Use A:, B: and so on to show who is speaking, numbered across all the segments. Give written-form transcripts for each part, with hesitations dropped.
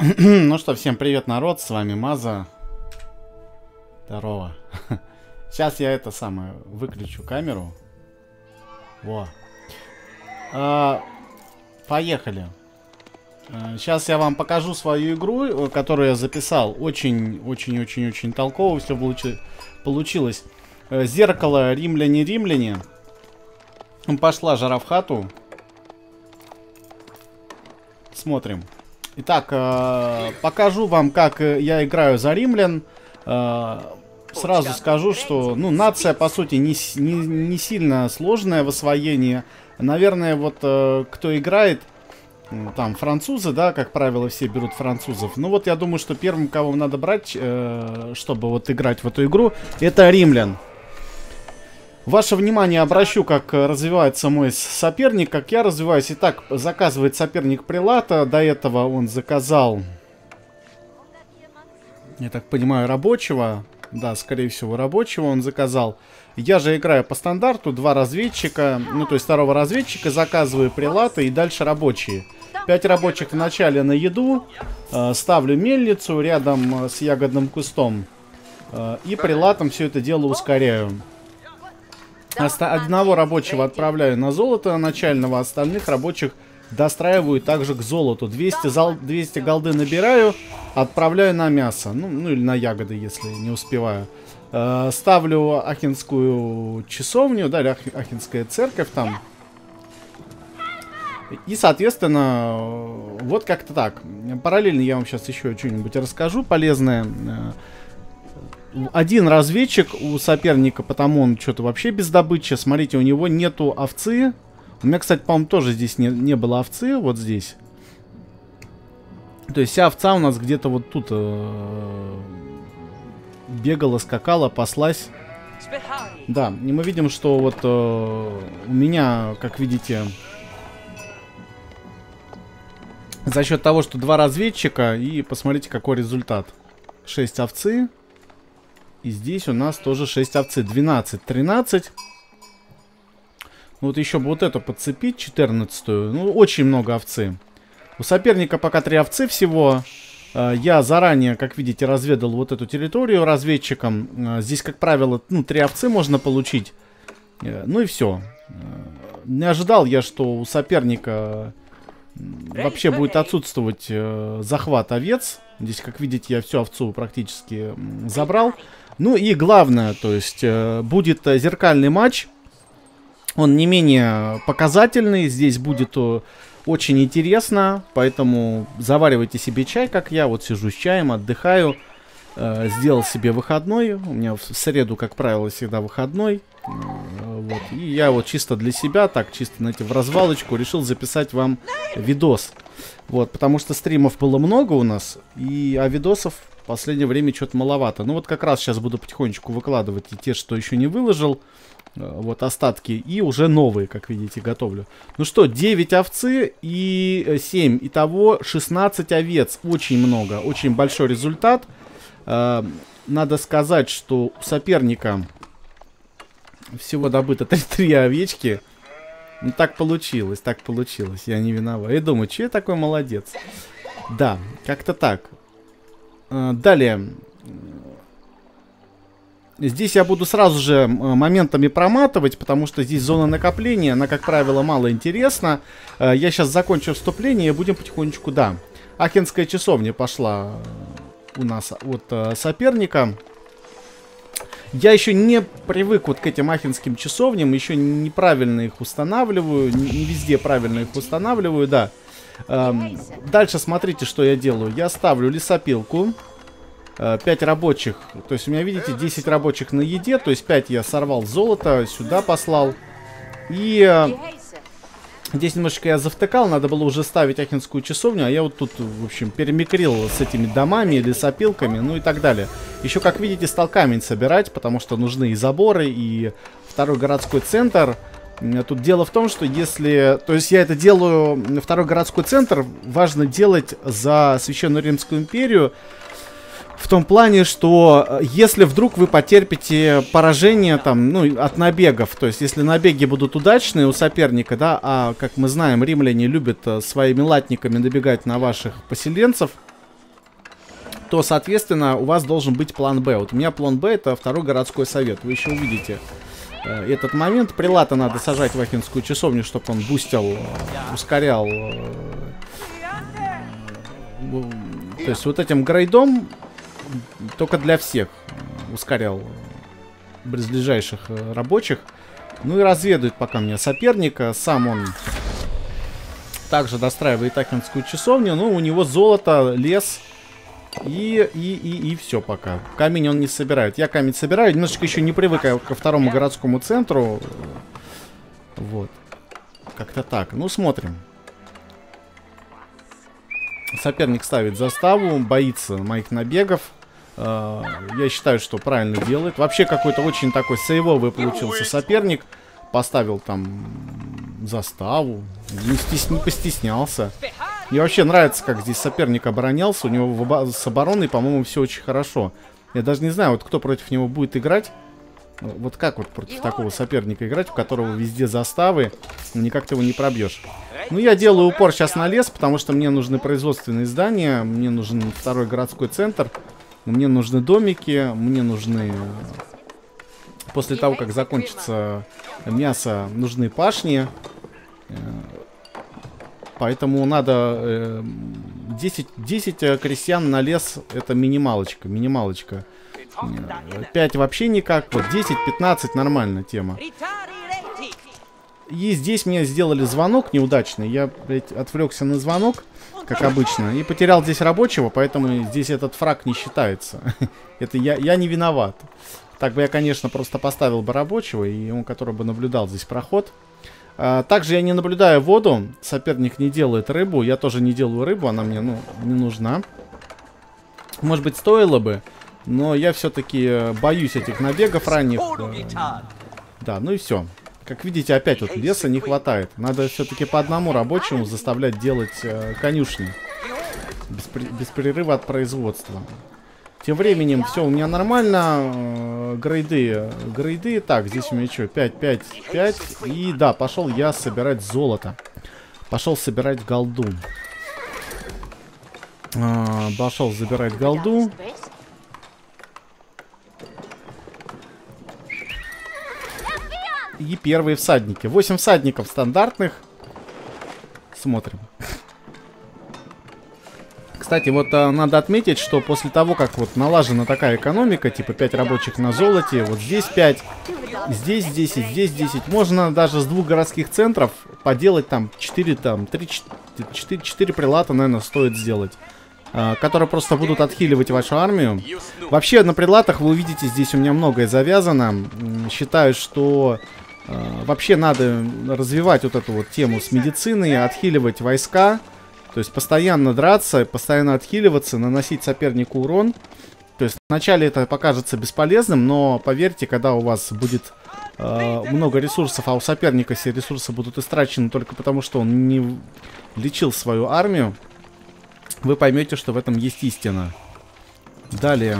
A: Ну что, всем привет, народ, с вами Маза. Здорово. Сейчас я это самое выключу камеру. Во. Поехали. Сейчас я вам покажу свою игру, которую я записал. Очень толково все получилось. Зеркало, римляне. Пошла жара в хату. Смотрим. Итак, покажу вам, как я играю за римлян. Сразу скажу, что нация, по сути, не сильно сложная в освоении. Наверное, вот кто играет, там, французы, да, как правило, все берут французов. Ну вот я думаю, что первым, кого надо брать, чтобы вот играть в эту игру, это римлян. Ваше внимание обращу, как развивается мой соперник, как я развиваюсь. Итак, заказывает соперник прилата. До этого он заказал, я так понимаю, рабочего. Да, скорее всего, рабочего он заказал. Я же играю по стандарту. 2 разведчика, то есть 2-го разведчика заказываю прилата и дальше рабочие. 5 рабочих в начале на еду. Ставлю мельницу рядом с ягодным кустом. И прилатом все это дело ускоряю. Одного рабочего отправляю на золото начального, остальных рабочих достраиваю также к золоту. 200 голды набираю, отправляю на мясо. Ну или на ягоды, если не успеваю. Ставлю Ахенскую часовню, да, Ахенская церковь там. И, соответственно, вот как-то так. Параллельно я вам сейчас еще что-нибудь расскажу полезное. Один разведчик у соперника, потому он что-то вообще без добычи. Смотрите, у него нету овцы. У меня, кстати, по-моему, тоже здесь не было овцы. Вот здесь. То есть вся овца у нас где-то вот тут бегала, скакала, паслась. Да, и мы видим, что вот у меня, как видите, за счет того, что 2 разведчика, и посмотрите, какой результат. 6 овцы. И здесь у нас тоже 6 овцы. 12, 13. Вот еще бы вот эту подцепить, 14-ю. Ну, очень много овцы. У соперника пока 3 овцы всего. Я заранее, как видите, разведал вот эту территорию разведчиком. Здесь, как правило, 3 овцы можно получить. Ну и все. Не ожидал я, что у соперника вообще будет отсутствовать захват овец. Здесь, как видите, я всю овцу практически забрал. Ну и главное, то есть будет зеркальный матч. Он не менее показательный. Здесь будет очень интересно. Поэтому заваривайте себе чай, как я. Вот сижу с чаем, отдыхаю. Сделал себе выходной. У меня в среду, как правило, всегда выходной. Вот. И я вот чисто для себя, так чисто, знаете, в развалочку решил записать вам видос. Вот, потому что стримов было много у нас, а видосов в последнее время что-то маловато. Ну вот как раз сейчас буду потихонечку выкладывать и те, что еще не выложил. Вот остатки, и уже новые, как видите, готовлю. Ну что, 9 овцы и 7. Итого 16 овец. Очень много, очень большой результат. Надо сказать, что у соперника всего добыто 3 овечки. Ну так получилось, я не виноват. Я думаю, че я такой молодец. Да, как-то так. Далее. Здесь я буду сразу же моментами проматывать, потому что здесь зона накопления, она, как правило, мало интересна. Я сейчас закончу вступление и будем потихонечку, да. Ахенская часовня пошла у нас от соперника. Я еще не привык вот к этим ахенским часовням, еще неправильно их устанавливаю, не везде правильно их устанавливаю, да. Дальше смотрите, что я делаю. Я ставлю лесопилку, 5 рабочих, то есть у меня, видите, 10 рабочих на еде, то есть 5 я сорвал золото, сюда послал. И здесь немножечко я завтыкал, надо было уже ставить ахенскую часовню, а я вот тут, в общем, перемикрил с этими домами, лесопилками, ну и так далее. Еще, как видите, стал камень собирать, потому что нужны и заборы, и 2-й городской центр. Тут дело в том, что если... То есть я это делаю, 2-й городской центр важно делать за Священную Римскую империю, в том плане, что если вдруг вы потерпите поражение там, от набегов, то есть если набеги будут удачные у соперника, да, а как мы знаем, римляне любят своими латниками набегать на ваших поселенцев, то, соответственно, у вас должен быть план Б. Вот у меня план Б — это второй городской совет. Вы еще увидите этот момент. Прилата надо сажать в Ахенскую часовню, чтобы он бустил, ускорял. То есть вот этим грейдом только для всех ускорял близлежащих рабочих. Ну и разведывает пока меня соперника. Сам он также достраивает Ахенскую часовню. Ну, у него золото, лес и все пока. Камень он не собирает. Я камень собираю. Немножечко еще не привык ко второму городскому центру. Вот. Как-то так. Ну, смотрим. Соперник ставит заставу. Боится моих набегов. Я считаю, что правильно делает. Вообще какой-то очень такой сейвовый получился соперник. Поставил там заставу. Не постеснялся. Мне вообще нравится, как здесь соперник оборонялся. У него с обороной, по-моему, все очень хорошо. Я даже не знаю, вот кто против него будет играть. Вот как вот против такого соперника играть, у которого везде заставы. Никак ты его не пробьешь. Ну, я делаю упор сейчас на лес, потому что мне нужны производственные здания. Мне нужен второй городской центр. Мне нужны домики. Мне нужны... После того, как закончится мясо, нужны пашни. Поэтому надо 10 крестьян на лес. Это минималочка. Минималочка. 5 вообще никак. Вот 10-15 нормальная тема. И здесь мне сделали звонок неудачный. Я, блядь, отвлекся на звонок, как обычно. И потерял здесь рабочего, поэтому здесь этот фраг не считается. Это я не виноват. Так бы я, конечно, просто поставил бы рабочего, и он, который бы наблюдал здесь проход. Также я не наблюдаю воду. Соперник не делает рыбу. Я тоже не делаю рыбу. Она мне, ну, не нужна. Может быть, стоило бы. Но я все-таки боюсь этих набегов ранних. Да, ну и все. Как видите, опять вот леса не хватает. Надо все-таки по одному рабочему заставлять делать конюшни. Без перерыва от производства. Тем временем все у меня нормально. Грейды. Так, здесь у меня что? 5, 5, 5. И да, пошел я собирать золото. Пошел собирать голду. Пошел забирать голду. И первые всадники. 8 всадников стандартных. Смотрим. Кстати, вот надо отметить, что после того, как вот налажена такая экономика, типа 5 рабочих на золоте, вот здесь 5, здесь 10, здесь 10, можно даже с 2 городских центров поделать там 4, там 3-4 прилата, наверное, стоит сделать. Которые просто будут отхиливать вашу армию. Вообще, на прилатах вы увидите, здесь у меня многое завязано. Считаю, что вообще надо развивать вот эту вот тему с медициной, отхиливать войска. То есть постоянно драться, постоянно отхиливаться, наносить сопернику урон. То есть вначале это покажется бесполезным, но поверьте, когда у вас будет много ресурсов, а у соперника все ресурсы будут истрачены только потому, что он не лечил свою армию, вы поймете, что в этом есть истина. Далее.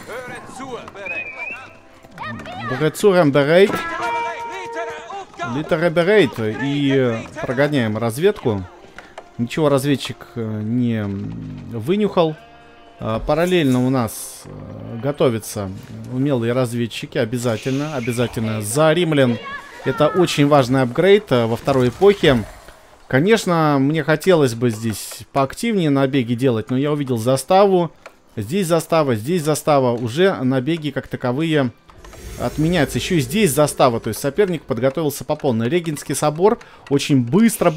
A: Литереберейт. И прогоняем разведку. Ничего разведчик не вынюхал. Параллельно у нас готовятся умелые разведчики. Обязательно. За римлян это очень важный апгрейд во второй эпохе. Конечно, мне хотелось бы здесь поактивнее набеги делать, но я увидел заставу. Здесь застава. Уже набеги как таковые отменяются. Еще и здесь застава. То есть соперник подготовился по полной. Регенский собор очень быстро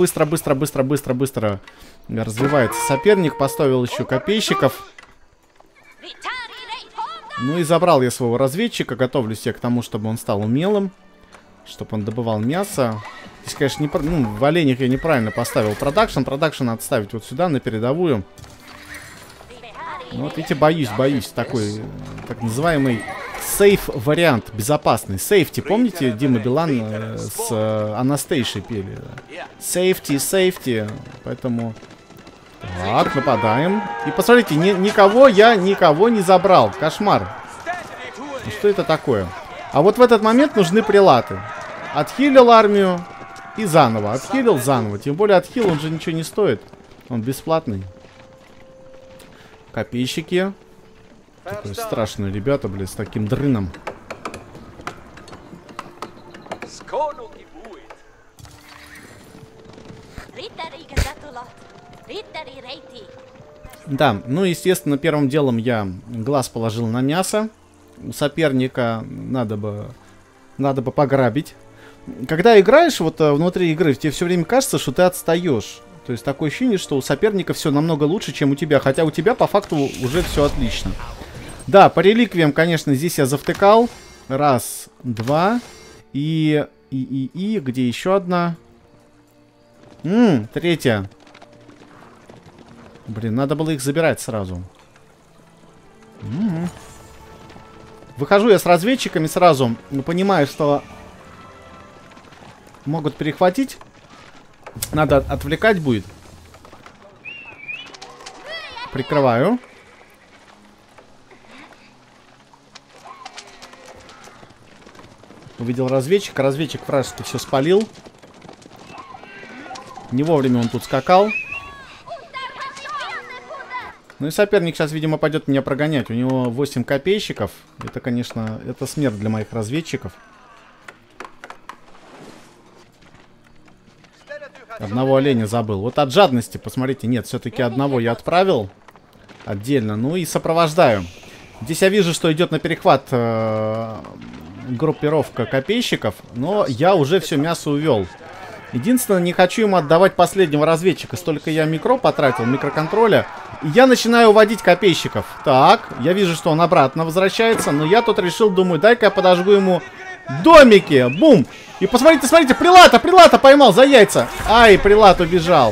A: развивается. Соперник поставил еще копейщиков. Ну и забрал я своего разведчика. Готовлюсь я к тому, чтобы он стал умелым. Чтобы он добывал мясо. Здесь, конечно, в оленях я неправильно поставил продакшн. Продакшн надо ставить вот сюда, на передовую. Ну, вот видите, боюсь. Такой, так называемый сейф-вариант, безопасный. Сейфти, помните, Дима Билан с Анастейшей пели? Сейфти. Поэтому... Так, нападаем. И посмотрите, я никого не забрал. Кошмар. Ну, что это такое? А вот в этот момент нужны прилаты. Отхилил армию и заново. Отхилил заново. Тем более отхил, он же ничего не стоит. Он бесплатный. Копейщики. Такой страшные ребята, блядь, с таким дрыном. Да, ну, естественно, первым делом я глаз положил на мясо. У соперника надо бы пограбить. Когда играешь вот внутри игры, тебе все время кажется, что ты отстаешь. То есть такое ощущение, что у соперника все намного лучше, чем у тебя. Хотя у тебя по факту уже все отлично. Да, по реликвиям, конечно, здесь я завтыкал. Раз, два. И где еще одна? Третья. Блин, надо было их забирать сразу. Выхожу я с разведчиками сразу. Понимаю, что могут перехватить. Надо отвлекать будет. Прикрываю. Увидел разведчика. Разведчик вражеский все спалил. Не вовремя он тут скакал. Ну и соперник сейчас, видимо, пойдет меня прогонять. У него 8 копейщиков. Это, конечно, это смерть для моих разведчиков. Одного оленя забыл. Вот от жадности, посмотрите, нет, все-таки одного я отправил отдельно. Ну и сопровождаю. Здесь я вижу, что идет на перехват группировка копейщиков. Но я уже все мясо увел. Единственное, не хочу ему отдавать последнего разведчика. Столько я микро потратил, микроконтроля. И я начинаю уводить копейщиков. Так, я вижу, что он обратно возвращается. Но я тут решил, думаю, дай-ка я подожгу ему домики. Бум! И посмотрите, смотрите, Прилата поймал за яйца. Ай, Прилат убежал.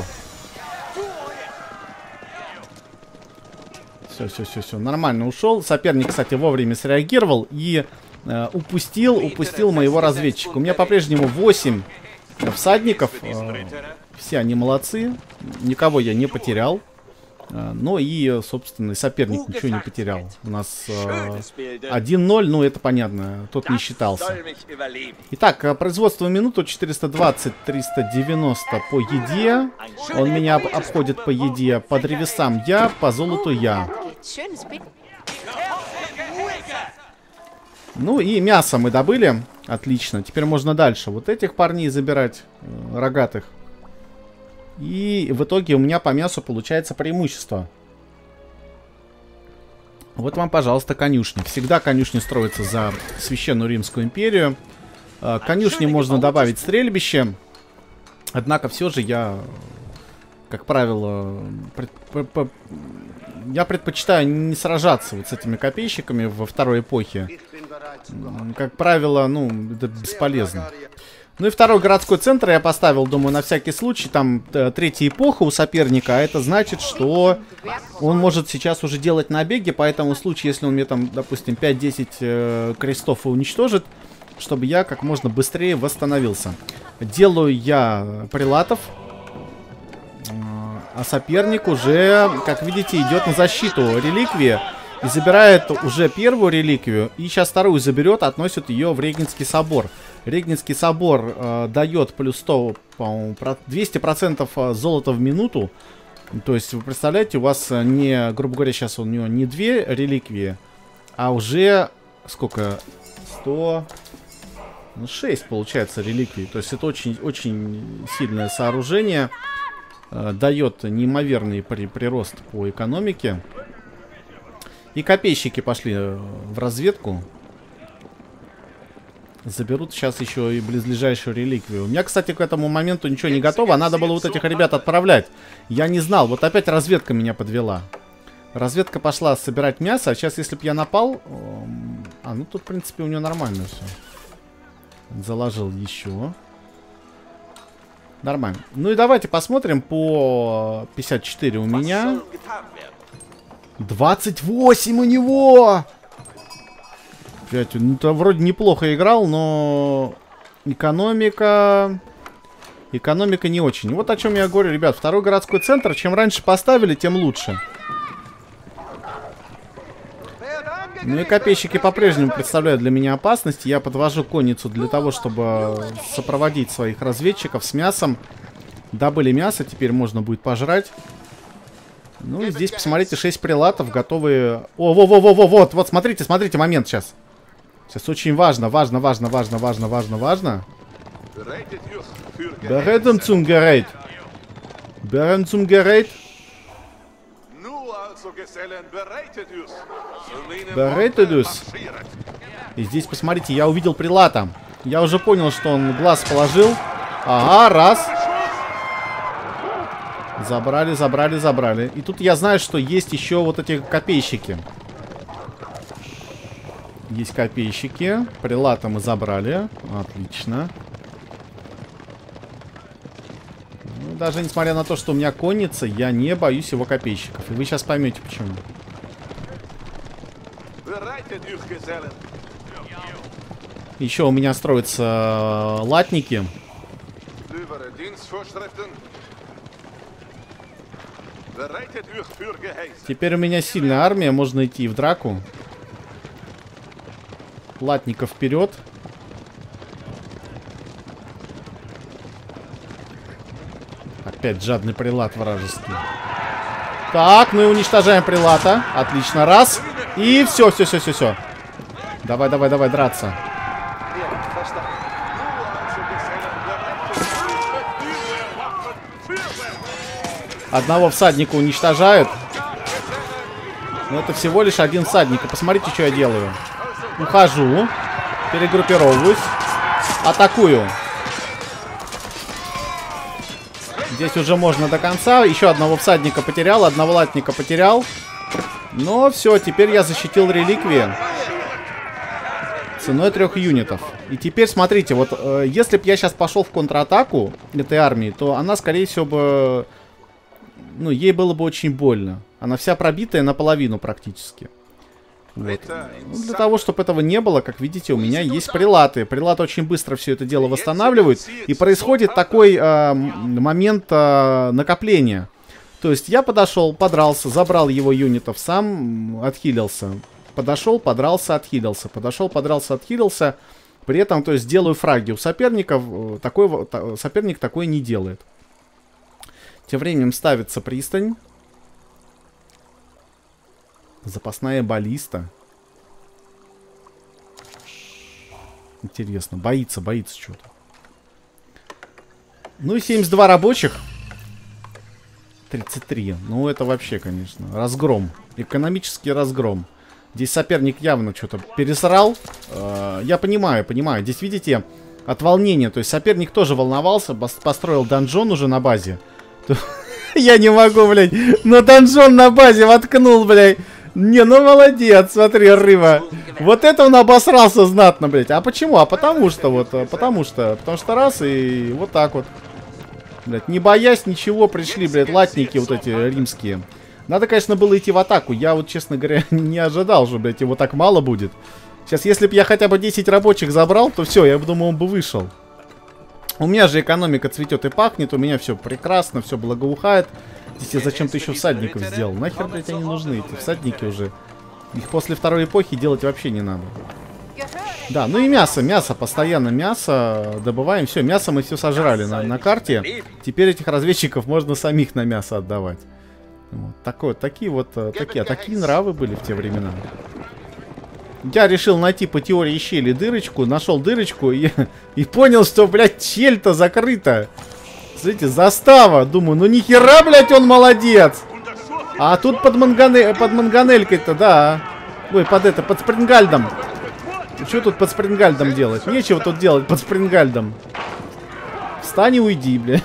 A: Все, нормально ушел. Соперник, кстати, вовремя среагировал и упустил моего разведчика. У меня по-прежнему 8 всадников. Все они молодцы. Никого я не потерял. Но и, собственно, соперник ничего не потерял. У нас 1-0, ну это понятно, тот не считался. Итак, производство в минуту 420-390 по еде. Он меня обходит по еде, по древесам я, по золоту я. Ну и мясо мы добыли. Отлично, теперь можно дальше вот этих парней забирать, рогатых. И в итоге у меня по мясу получается преимущество. Вот вам, пожалуйста, конюшни. Всегда конюшни строятся за Священную Римскую империю. Конюшни можно добавить стрельбище. Однако все же я, как правило, я предпочитаю не сражаться вот с этими копейщиками во второй эпохе. Как правило, ну, это бесполезно. Ну и второй городской центр я поставил, думаю, на всякий случай. Там третья эпоха у соперника, а это значит, что он может сейчас уже делать набеги. Поэтому в случае, если он мне там, допустим, 5-10 крестов уничтожит, чтобы я как можно быстрее восстановился. Делаю я прилатов, а соперник уже, как видите, идет на защиту реликвии. И забирает уже первую реликвию. И сейчас вторую заберет, относит ее в Регненский собор. Регненский собор дает плюс 100, по-моему, 200% золота в минуту. То есть, вы представляете, у вас не, грубо говоря, сейчас у него не 2 реликвии, а уже сколько? 106 получается реликвий. То есть, это очень сильное сооружение. Дает неимоверный прирост по экономике. И копейщики пошли в разведку. Заберут сейчас еще и близлежащую реликвию. У меня, кстати, к этому моменту ничего не готово. А надо было вот этих ребят отправлять. Я не знал. Вот опять разведка меня подвела. Разведка пошла собирать мясо. А сейчас, если бы я напал... ну тут, в принципе, у него нормально все. Заложил еще. Нормально. Ну и давайте посмотрим по 54 у меня. 28 у него! Блять, он вроде неплохо играл, но экономика не очень. Вот о чем я говорю, ребят. Второй городской центр, чем раньше поставили, тем лучше. Ну и копейщики по-прежнему представляют для меня опасность. Я подвожу конницу для того, чтобы сопроводить своих разведчиков с мясом. Добыли мясо, теперь можно будет пожрать. Ну и здесь, посмотрите, 6 прилатов готовые. О, вот, смотрите, момент сейчас. Сейчас очень важно. Берем zum Gerät. Берем zum Gerät. Bereitet us. И здесь, посмотрите, я увидел прилата. Я уже понял, что он глаз положил. Ага, раз. Забрали. И тут я знаю, что есть еще вот эти копейщики. Есть копейщики. Прилата мы забрали. Отлично. Ну, даже несмотря на то, что у меня конница, я не боюсь его копейщиков. И вы сейчас поймете, почему. Еще у меня строятся латники. Теперь у меня сильная армия, можно идти в драку. Латников вперед. Опять жадный прилат вражеский. Так, мы уничтожаем прилата. Отлично, раз. И все. Давай, драться. Одного всадника уничтожают. Но это всего лишь один всадник. И посмотрите, что я делаю. Ухожу. Перегруппировываюсь. Атакую. Здесь уже можно до конца. Еще одного всадника потерял. Одного латника потерял. Но все, теперь я защитил реликвии. Ценой 3 юнитов. И теперь смотрите, вот если бы я сейчас пошел в контратаку этой армии, то она, скорее всего, бы... Ну, ей было бы очень больно. Она вся пробитая наполовину практически. Вот. Ну, для того, чтобы этого не было, как видите, у меня есть прилаты. Прилаты очень быстро все это дело восстанавливают. И происходит такой момент накопления. То есть я подошел, подрался, забрал его юнитов, сам отхилился. Подошел, подрался, отхилился. Подошел, подрался, отхилился. При этом, то есть, делаю фраги. У соперников соперник такое не делает. Тем временем ставится пристань. Запасная баллиста. Интересно, боится что-то. Ну и 72 рабочих. 33. Ну это вообще, конечно, разгром. Экономический разгром. Здесь соперник явно что-то пересрал. Я понимаю. Здесь, видите, от волнения. То есть соперник тоже волновался. Построил донжон уже на базе. Я не могу, блядь. Но донжон на базе воткнул, блядь. Не, ну молодец, смотри, рыба. Вот это он обосрался знатно, блядь. А почему? А потому что раз и вот так вот. Блядь, не боясь ничего, пришли, блядь, латники вот эти римские. Надо, конечно, было идти в атаку. Я вот, честно говоря, не ожидал, что, блядь, его так мало будет. Сейчас, если бы я хотя бы 10 рабочих забрал, то все, я думаю, он бы вышел. У меня же экономика цветет и пахнет, у меня все прекрасно, все благоухает. Здесь я зачем-то еще всадников сделал. Нахер, блядь, они нужны, эти всадники уже. Их после второй эпохи делать вообще не надо. Да, ну и мясо, постоянно мясо добываем. Все, мясо мы все сожрали на карте. Теперь этих разведчиков можно самих на мясо отдавать. Вот, такие нравы были в те времена. Я решил найти по теории щели дырочку, нашел дырочку и понял, что, блядь, щель-то закрыта. Смотрите, застава. Думаю, ну нихера, блядь, он молодец. А тут под манганелькой-то, да. Ой, под Спрингальдом. Что тут под Спрингальдом делать? Нечего тут делать под Спрингальдом. Встань и уйди, бля.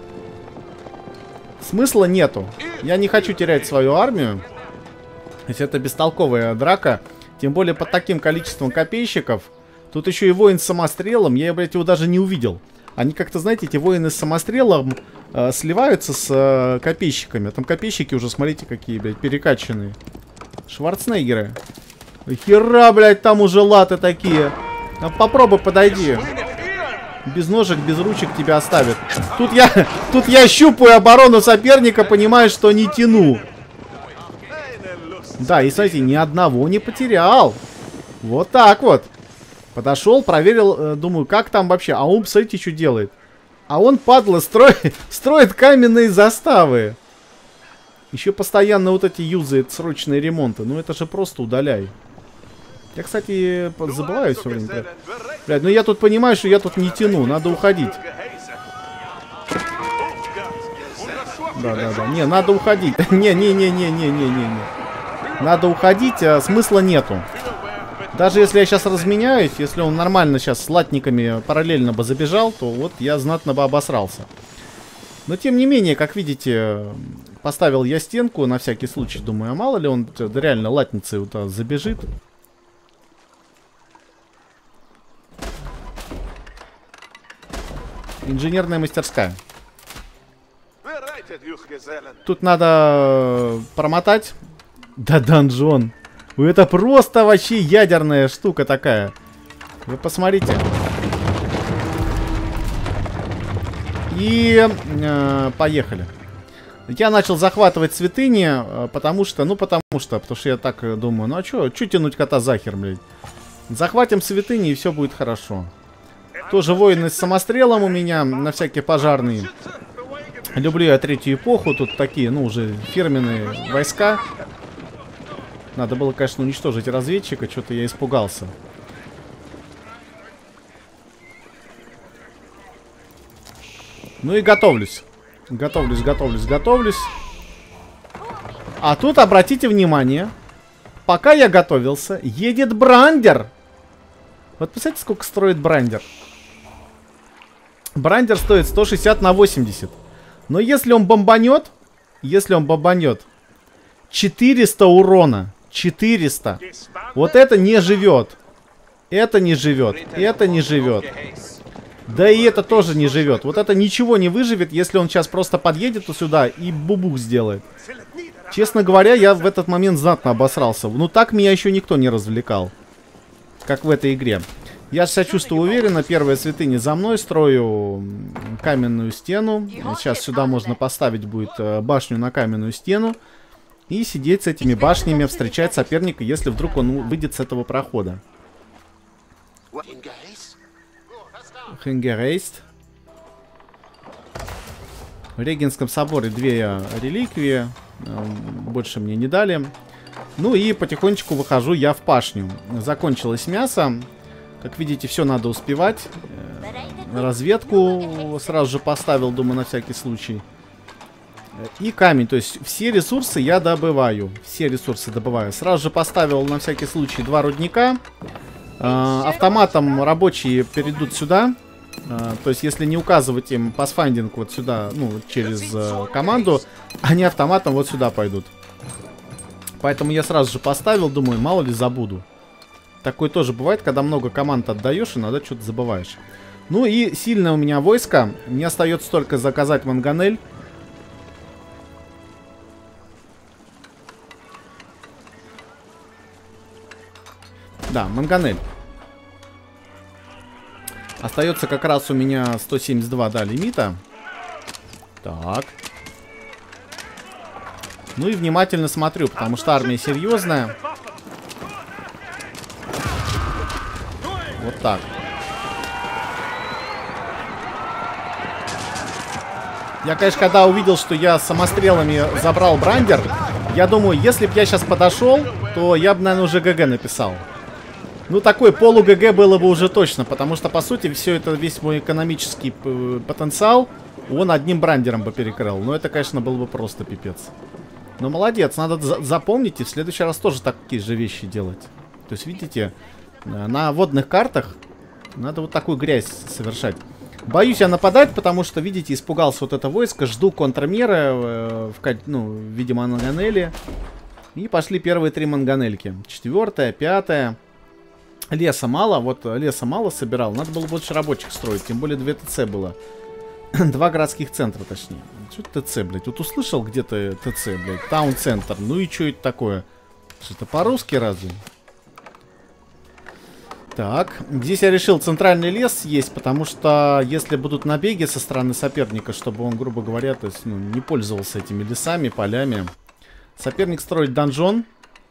A: Смысла нету. Я не хочу терять свою армию. То есть это бестолковая драка. Тем более под таким количеством копейщиков. Тут еще и воин с самострелом. Я, блядь, его даже не увидел. Они как-то, знаете, эти воины с самострелом сливаются с копейщиками. Там копейщики уже, смотрите, какие, блядь, перекачанные. Шварценеггеры. Хера, блядь, там уже латы такие. Попробуй, подойди. Без ножек, без ручек тебя оставят. Тут я щупаю оборону соперника, понимаю, что не тяну. Да, и смотрите, ни одного не потерял. Вот так вот. Подошел, проверил, думаю, как там вообще. А он, смотрите, что делает. А он, падла, строит каменные заставы. Еще постоянно вот эти юзает срочные ремонты. Ну это же просто удаляй. Я, кстати, забываю все время. Блядь, ну я тут понимаю, что я тут не тяну. Надо уходить. Да. Не, надо уходить. Не. Надо уходить, а смысла нету. Даже если я сейчас разменяюсь, если он нормально сейчас с латниками параллельно бы забежал, то вот я знатно бы обосрался. Но тем не менее, как видите, поставил я стенку на всякий случай. Думаю, а мало ли он реально латницей вот забежит. Инженерная мастерская. Тут надо промотать. Да, донжон. Это просто вообще ядерная штука такая. Вы посмотрите. И поехали. Я начал захватывать святыни, потому что я так думаю, ну а чё тянуть кота за хер, блядь. Захватим святыни, и все будет хорошо. Тоже воины с самострелом у меня, на всякие пожарные. Люблю я третью эпоху, тут такие, ну, уже фирменные войска. Надо было, конечно, уничтожить разведчика, что-то я испугался. Ну и готовлюсь. Готовлюсь. А тут, обратите внимание, пока я готовился, едет Брандер. Вот представляете, сколько строит Брандер? Брандер стоит 160 на 80. Но если он бомбанет, 400 урона. 400. Вот это не живет. Это не живет. Да и это тоже не живет. Вот это ничего не выживет, если он сейчас просто подъедет сюда и бубух сделает. Честно говоря, я в этот момент знатно обосрался. Ну так меня еще никто не развлекал, как в этой игре. Я себя чувствую уверенно. Первая святыня за мной. Строю каменную стену. Сейчас сюда можно поставить будет башню на каменную стену. И сидеть с этими башнями, встречать соперника, если вдруг он выйдет с этого прохода. Хенгерейст. В Регенском соборе 2 реликвии. Больше мне не дали. Ну и потихонечку выхожу я в пашню. Закончилось мясо. Как видите, все надо успевать. Разведку сразу же поставил, думаю, на всякий случай. И камень, то есть все ресурсы я добываю. Сразу же поставил на всякий случай 2 рудника. Автоматом рабочие перейдут сюда. То есть если не указывать им пасфайндинг вот сюда, ну, через команду, они автоматом вот сюда пойдут. Поэтому я сразу же поставил, думаю, мало ли забуду. Такое тоже бывает, когда много команд отдаешь, иногда что-то забываешь. Ну и сильное у меня войско. Мне остается только заказать манганель. Да, манганель. Остается как раз у меня 172, да, лимита. Так. Ну и внимательно смотрю, потому что армия серьезная. Вот так. Я, конечно, когда увидел, что я самострелами забрал Брандер, я думаю, если бы я сейчас подошел, то я бы, наверное, уже ГГ написал. Ну, такой полу-ГГ было бы уже точно, потому что, по сути, все это, весь мой экономический потенциал, он одним Брандером бы перекрыл. Но это, конечно, было бы просто пипец. Но молодец, надо запомнить и в следующий раз тоже такие же вещи делать. То есть, видите, на водных картах надо вот такую грязь совершать. Боюсь я нападать, потому что, видите, испугался вот это войско. Жду контрмеры, ну, видимо, манганели. И пошли первые 3 манганельки. 4-я, 5-я. Леса мало, вот леса мало собирал. Надо было больше рабочих строить, тем более 2 ТЦ было. 2 городских центра, точнее. Что это ТЦ, блядь? Вот услышал где-то ТЦ, блядь? Таун-центр. Ну и что это такое? Что-то по-русски разве? Так, здесь я решил центральный лес съесть, потому что если будут набеги со стороны соперника, чтобы он, грубо говоря, то есть, ну, не пользовался этими лесами, полями. Соперник строит донжон.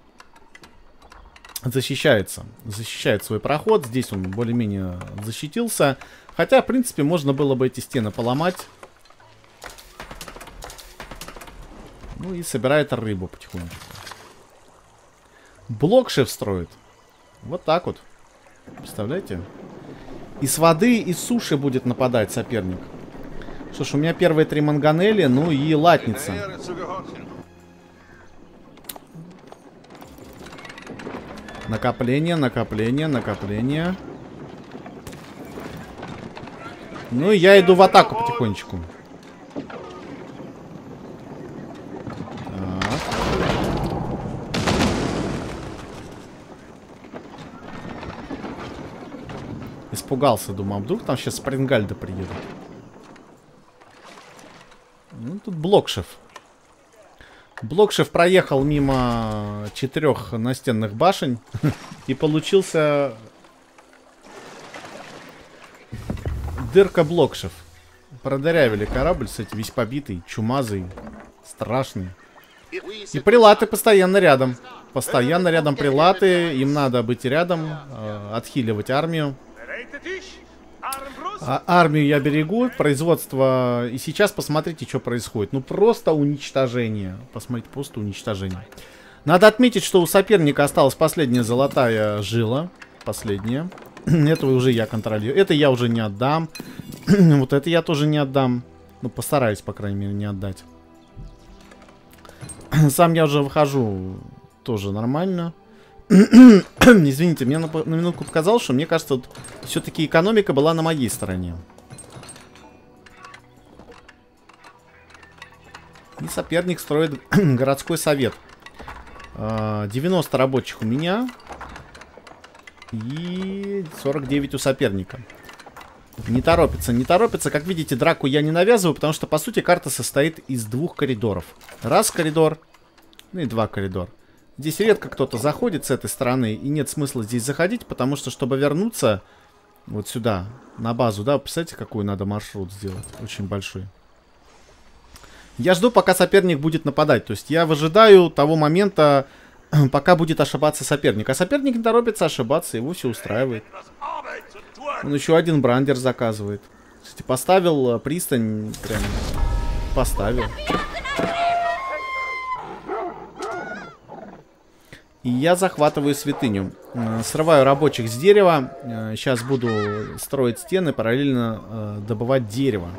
A: Защищает свой проход. Здесь он более-менее защитился. Хотя, в принципе, можно было бы эти стены поломать. Ну и собирает рыбу потихоньку. Блокшеф строит. Вот так вот. Представляете? И с воды, и с суши будет нападать соперник. Что ж, у меня первые 3 манганели, ну и латница. Накопление, накопление, накопление. Ну и я иду в атаку потихонечку. Так. Испугался, думаю, а вдруг там сейчас Спрингальда приедут. Ну, тут Блокшеф. Блокшеф проехал мимо 4 настенных башен и получился дырка Блокшеф. Продырявили корабль, кстати, весь побитый, чумазый, страшный. И прилаты постоянно рядом. Постоянно рядом прилаты, им надо быть рядом, отхиливать армию. Армию я берегу, производство... И сейчас посмотрите, что происходит. Ну, просто уничтожение. Посмотрите, просто уничтожение. Надо отметить, что у соперника осталась последняя золотая жила. Последняя. Это уже я контролирую. Это я уже не отдам. Вот это я тоже не отдам. Ну, постараюсь, по крайней мере, не отдать. Сам я уже выхожу тоже нормально. Извините, мне на минутку показалось, что мне кажется, вот, все-таки экономика была на моей стороне. И соперник строит городской совет. 90 рабочих у меня. И 49 у соперника. Не торопится, не торопится. Как видите, драку я не навязываю, потому что, по сути, карта состоит из 2 коридоров. Раз коридор, ну и 2 коридора. Здесь редко кто-то заходит с этой стороны, и нет смысла здесь заходить, потому что, чтобы вернуться вот сюда, на базу, да, представляете, какой надо маршрут сделать? Очень большой. Я жду, пока соперник будет нападать. То есть я выжидаю того момента, пока будет ошибаться соперник. А соперник не торопится ошибаться, его все устраивает. Он еще один брандер заказывает. Кстати, поставил пристань, прям поставил. И я захватываю святыню. Срываю рабочих с дерева. Сейчас буду строить стены, параллельно добывать дерево.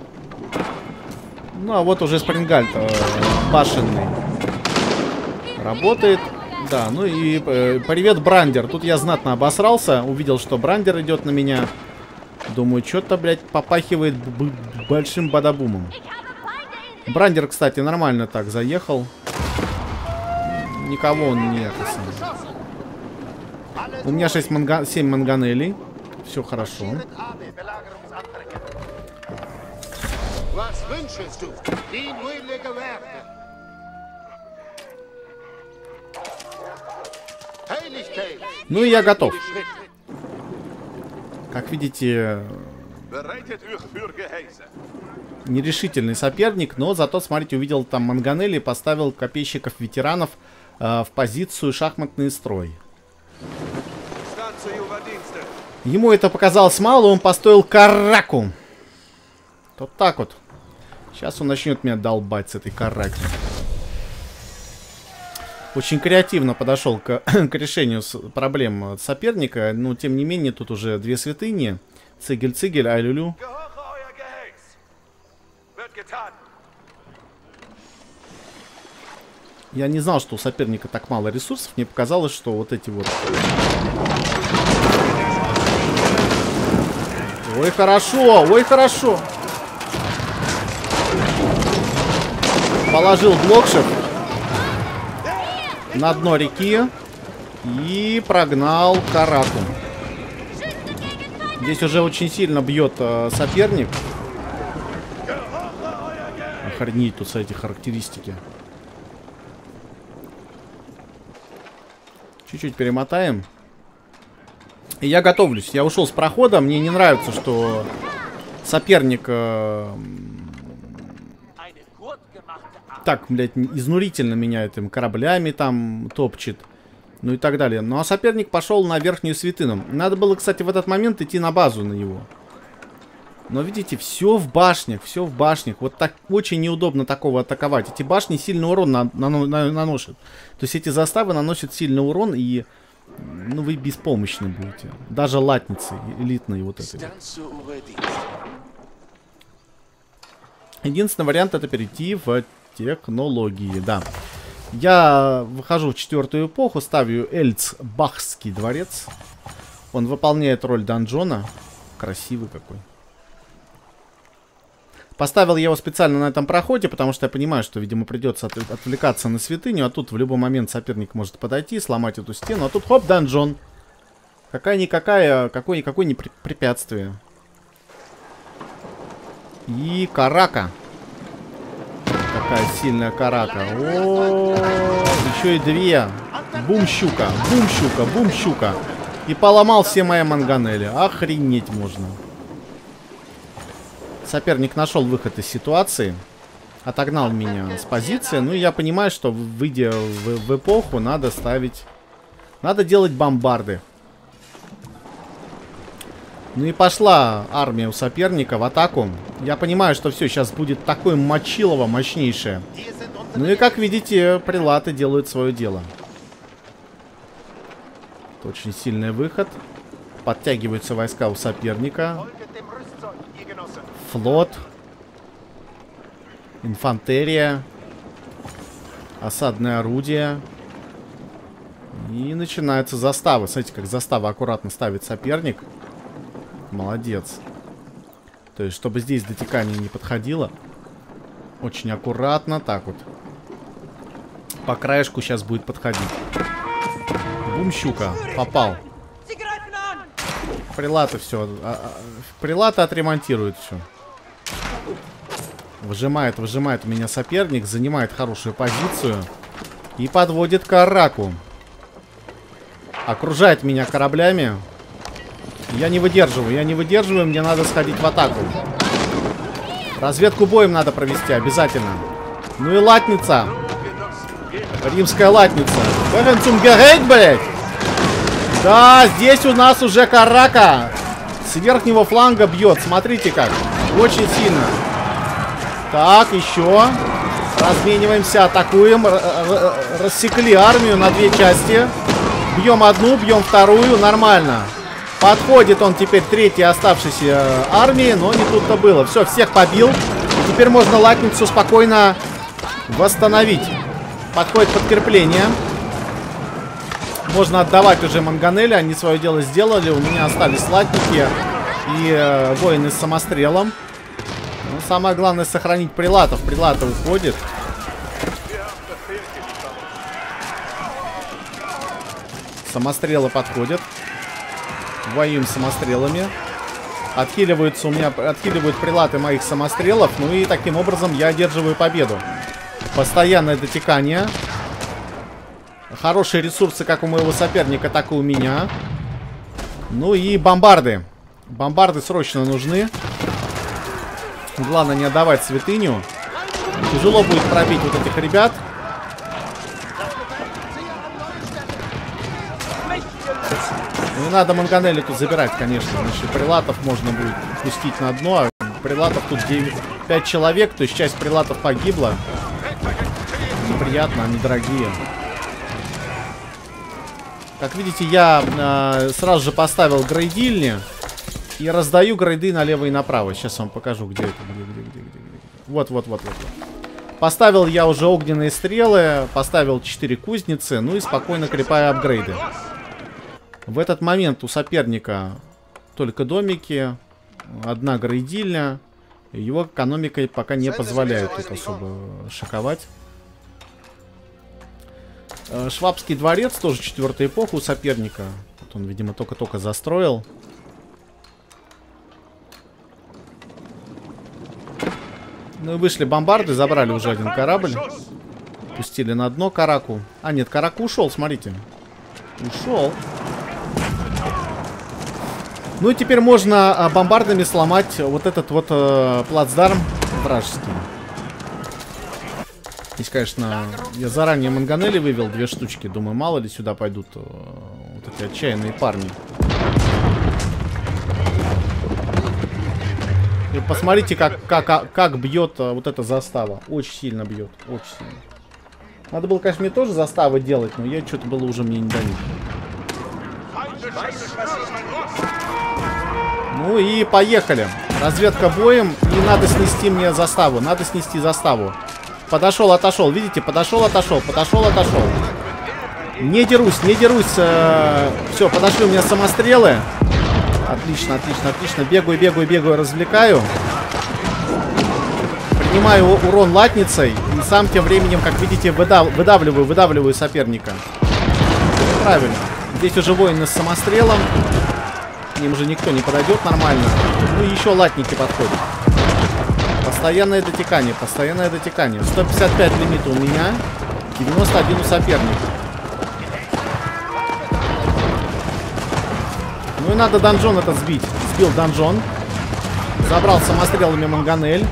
A: Ну, а вот уже Спрингальд башенный работает. Да, ну и привет, Брандер. Тут я знатно обосрался. Увидел, что Брандер идет на меня. Думаю, что-то, блядь, попахивает большим бадабумом. Брандер, кстати, нормально так заехал. Никого он не это. У меня 7 манганелей. Все хорошо. Ну и я готов. Как видите, нерешительный соперник, но зато, смотрите, увидел там манганели и поставил копейщиков-ветеранов в позицию шахматный строй. Ему это показалось мало, он построил караку. Вот так вот. Сейчас он начнет меня долбать с этой караки. Очень креативно подошел к решению проблем соперника. Но, тем не менее, тут уже 2 святыни. Цигель-цигель, ай-лю-лю. Я не знал, что у соперника так мало ресурсов. Мне показалось, что вот эти вот... Ой, хорошо! Ой, хорошо! Положил Блокшеф на дно реки и прогнал караку. Здесь уже очень сильно бьет соперник. Охренеть тут с эти характеристики. Чуть-чуть перемотаем. И я готовлюсь. Я ушел с прохода. Мне не нравится, что соперник так, блядь, изнурительно меня этим кораблями там топчет. Ну и так далее. Ну а соперник пошел на верхнюю святыну. Надо было, кстати, в этот момент идти на базу на него. Но видите, все в башнях, все в башнях. Вот так очень неудобно такого атаковать. Эти башни сильный урон наносят. То есть эти заставы наносят сильный урон, и ну вы беспомощны будете. Даже латницы элитные вот этой. Единственный вариант — это перейти в технологии, да. Я выхожу в 4-ю эпоху, ставлю Эльцбахский дворец. Он выполняет роль донжона. Красивый какой. Поставил я его специально на этом проходе, потому что я понимаю, что, видимо, придется отвлекаться на святыню. А тут в любой момент соперник может подойти, сломать эту стену. А тут хоп, донжон. Какая-никакая, какое-никакое не препятствие. И карака. Какая сильная карака. О, еще и две. Бум-щука, бум-щука, бум-щука. И поломал все мои манганели. Охренеть можно. Соперник нашел выход из ситуации. Отогнал меня с позиции. Ну, я понимаю, что, выйдя в эпоху, надо ставить... Надо делать бомбарды. Ну и пошла армия у соперника в атаку. Я понимаю, что все, сейчас будет такое мочилово мощнейшее. Ну и, как видите, прилаты делают свое дело. Это очень сильный выход. Подтягиваются войска у соперника. Флот. Инфантерия. Осадное орудие. И начинаются заставы. Смотрите, как застава аккуратно ставит соперник. Молодец. То есть, чтобы здесь дотекание не подходило. Очень аккуратно. Так вот. По краешку сейчас будет подходить. Бум-щука. Попал. Прилаты все. Прилаты отремонтируют все. Выжимает у меня соперник. Занимает хорошую позицию. И подводит караку. Окружает меня кораблями. Я не выдерживаю, мне надо сходить в атаку. Разведку боем надо провести, обязательно. Ну и латница. Римская латница. Бэхенцумгерейт, блять. Да, здесь у нас уже карака. С верхнего фланга бьет, смотрите как. Очень сильно. Так, еще. Размениваемся, атакуем. Рассекли армию на две части. Бьем одну, бьем вторую, нормально. Подходит он теперь третьей оставшейся армии, но не тут-то было. Все, всех побил. И теперь можно латницу спокойно восстановить. Подходит подкрепление. Можно отдавать уже манганели. Они свое дело сделали. У меня остались латники и воины с самострелом. Но самое главное сохранить прилатов. Прилаты уходят. Самострелы подходят. Воюем самострелами. Отхиливаются у меня, отхиливают прилаты моих самострелов. Ну и таким образом я одерживаю победу. Постоянное дотекание. Хорошие ресурсы как у моего соперника, так и у меня. Ну и бомбарды. Бомбарды срочно нужны. Главное не отдавать святыню. Тяжело будет пробить вот этих ребят. Ну и надо манганели тут забирать, конечно. Значит, прилатов можно будет пустить на дно. А прилатов тут 5 человек, то есть часть прилатов погибла. Неприятно, они дорогие. Как видите, я сразу же поставил грейдильни. И раздаю грейды налево и направо. Сейчас вам покажу, где это. Где. Вот. Поставил я уже огненные стрелы. Поставил 4 кузницы. Ну и спокойно крепаю апгрейды. В этот момент у соперника только домики, одна грейдильня. Его экономикой пока не позволяет тут особо шиковать. Швабский дворец, тоже 4-я эпоха у соперника. Вот он, видимо, только-только застроил. Ну и вышли бомбарды, забрали уже один корабль. Пустили на дно караку. А нет, караку ушел, смотрите. Ушел. Ну и теперь можно бомбардами сломать вот этот вот плацдарм вражеский. Здесь, конечно, я заранее манганели вывел 2 штучки. Думаю, мало ли сюда пойдут вот эти отчаянные парни. И посмотрите, как бьет вот эта застава. Очень сильно бьет. Очень сильно. Надо было, конечно, мне тоже заставы делать, но я что-то было уже мне не дали. Ну и поехали. Разведка боем. И надо снести мне заставу. Надо снести заставу. Подошел, отошел. Видите, подошел, отошел. Подошел, отошел. Не дерусь, не дерусь. Все, подошли у меня самострелы. Отлично, отлично, отлично. Бегаю, бегаю, бегаю, развлекаю. Принимаю урон латницей. И сам тем временем, как видите, выдавливаю соперника. Правильно. Здесь уже воины с самострелом. К ним уже никто не подойдет нормально. Ну и еще латники подходят. Постоянное дотекание, постоянное дотекание. 155 лимита у меня. 91 у соперника. Ну и надо донжон этот сбить. Сбил донжон. Забрал самострелами манганель.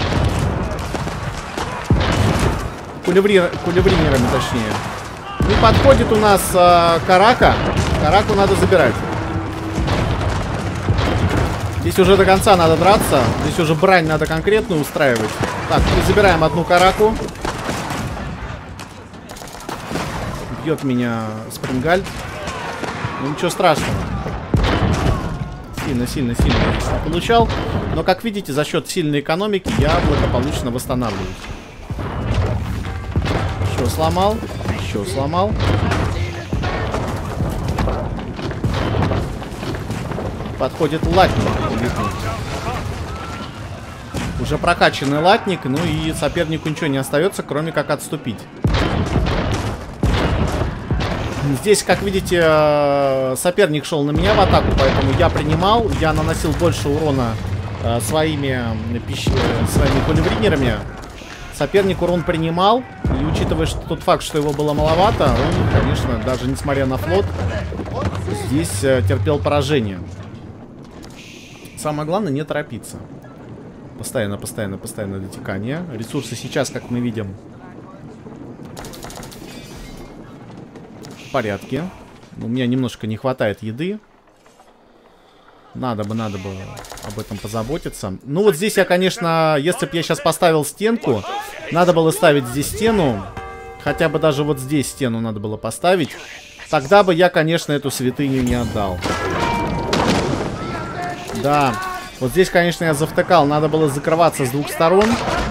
A: Кулевринерами, точнее. И подходит у нас Карака. Караку надо забирать. Здесь уже до конца надо драться. Здесь уже брань надо конкретную устраивать. Так, мы забираем одну Караку. Бьет меня Спрингальд. Ну ничего страшного. Сильно получал. Но, как видите, за счет сильной экономики я благополучно восстанавливаюсь. Еще сломал. Еще сломал. Подходит латник. Уже прокачанный латник. Ну и сопернику ничего не остается, кроме как отступить. Здесь, как видите, соперник шел на меня в атаку, поэтому я принимал. Я наносил больше урона своими кулевринерами. Соперник урон принимал. И учитывая тот факт, что его было маловато, он, конечно, даже несмотря на флот, здесь терпел поражение. Самое главное, не торопиться. Постоянно дотекание. Ресурсы сейчас, как мы видим, в порядке. У меня немножко не хватает еды. Надо бы об этом позаботиться. Ну вот здесь я, конечно, если бы я сейчас поставил стенку, надо было ставить здесь стену. Хотя бы даже вот здесь стену надо было поставить. Тогда бы я, конечно, эту святыню не отдал. Да, вот здесь, конечно, я завтыкал. Надо было закрываться с двух сторон.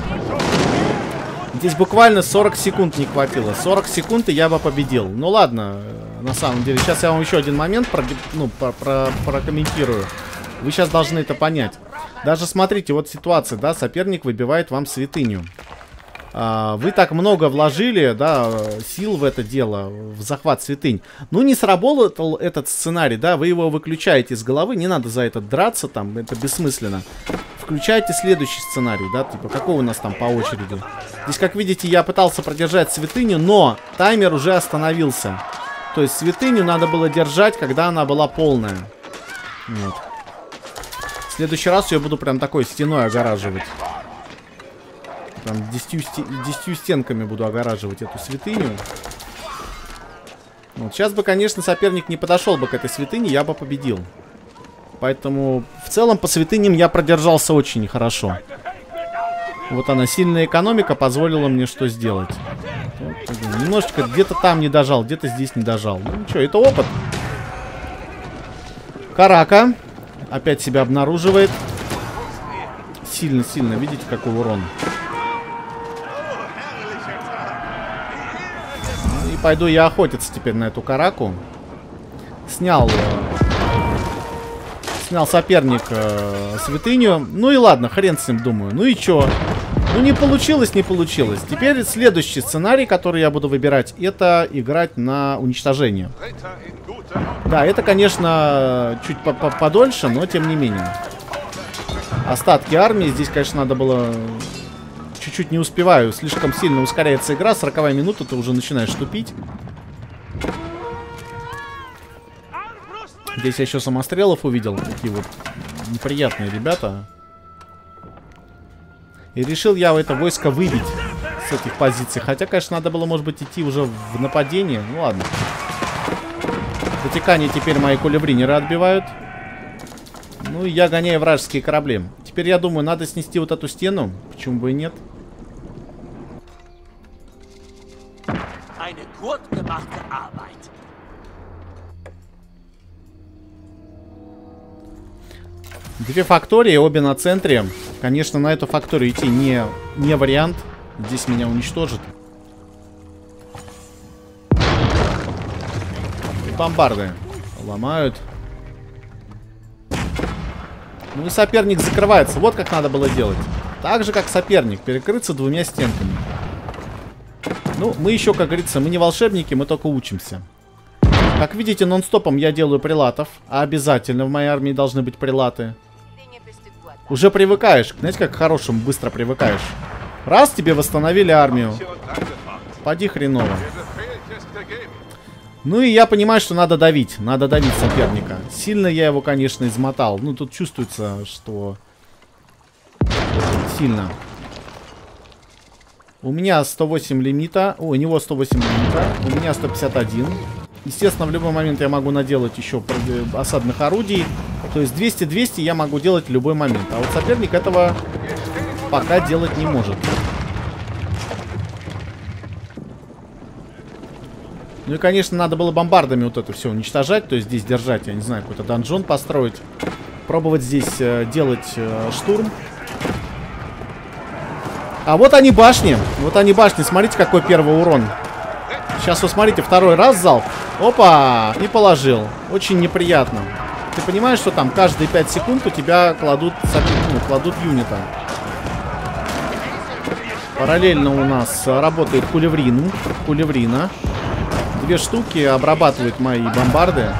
A: Здесь буквально 40 секунд не хватило. 40 секунд, и я бы победил. Ну ладно, на самом деле. Сейчас я вам еще один момент прокомментирую. Вы сейчас должны это понять. Даже смотрите, вот ситуация, да, соперник выбивает вам святыню. Вы так много вложили, да, сил в это дело, в захват святынь. Ну, не сработал этот сценарий, да, вы его выключаете из головы. Не надо за это драться, там, это бессмысленно. Включайте следующий сценарий, да, типа, какой у нас там по очереди. Здесь, как видите, я пытался продержать святыню, но таймер уже остановился. То есть святыню надо было держать, когда она была полная. Вот. В следующий раз я буду прям такой стеной огораживать. Там 10 стенками буду огораживать эту святыню. Вот. Сейчас бы, конечно, соперник не подошел бы к этой святыне, я бы победил. Поэтому в целом по святыням я продержался очень хорошо. Вот она, сильная экономика позволила мне что сделать. Вот, немножечко где-то там не дожал, где-то здесь не дожал. Ну ничего, это опыт. Карака опять себя обнаруживает. Сильно, видите, какой урон. И пойду я охотиться теперь на эту Караку. Снял соперник святыню. Ну и ладно, хрен с ним, думаю. Ну и чё? Ну не получилось, не получилось. Теперь следующий сценарий, который я буду выбирать, это играть на уничтожение. Да, это, конечно, чуть подольше, но тем не менее. Остатки армии. Здесь, конечно, надо было... Чуть-чуть не успеваю. Слишком сильно ускоряется игра. 40-я минута, ты уже начинаешь тупить. Здесь я еще самострелов увидел. Такие вот неприятные ребята. И решил я это войско выбить с этих позиций. Хотя, конечно, надо было, может быть, идти уже в нападение. Ну ладно. Дотекание теперь мои кулевринеры отбивают. Ну и я гоняю вражеские корабли. Теперь теперь я думаю, надо снести вот эту стену. Почему бы и нет? Две фактории, обе на центре. Конечно, на эту факторию идти не вариант. Здесь меня уничтожат. И бомбарды ломают. Ну и соперник закрывается. Вот как надо было делать. Так же, как соперник. Перекрыться двумя стенками. Ну, мы еще, как говорится, мы не волшебники, мы только учимся. Как видите, нон-стопом я делаю прилатов. А обязательно в моей армии должны быть прилаты. Уже привыкаешь. Знаете, как к хорошему быстро привыкаешь. Раз тебе восстановили армию. Поди хреново. Ну и я понимаю, что надо давить. Надо давить соперника. Сильно я его, конечно, измотал. Ну, тут чувствуется, что... Сильно. У меня 108 лимита. О, у него 108 лимита. У меня 151. Естественно, в любой момент я могу наделать еще осадных орудий. То есть 200-200 я могу делать в любой момент. А вот соперник этого пока делать не может. Ну и, конечно, надо было бомбардами вот это все уничтожать. То есть здесь держать, я не знаю, какой-то донжон построить. Пробовать здесь делать штурм. А вот они башни. Вот они башни. Смотрите, какой первый урон. Сейчас вы смотрите, второй раз залп. Опа! И положил. Очень неприятно. Ты понимаешь, что там каждые 5 секунд у тебя кладут юнита. Параллельно у нас работает кулеврина. 2 штуки обрабатывают мои бомбарды.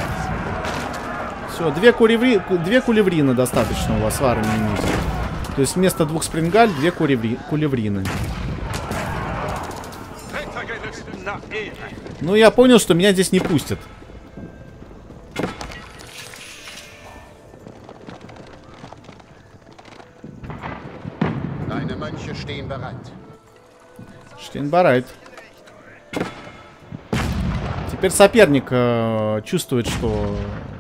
A: Все, 2 кулеврины достаточно у вас в армии иметь. То есть вместо 2 спрингаль 2 кулеврины. Ну, я понял, что меня здесь не пустят. Штейнбарайт. Теперь соперник чувствует, что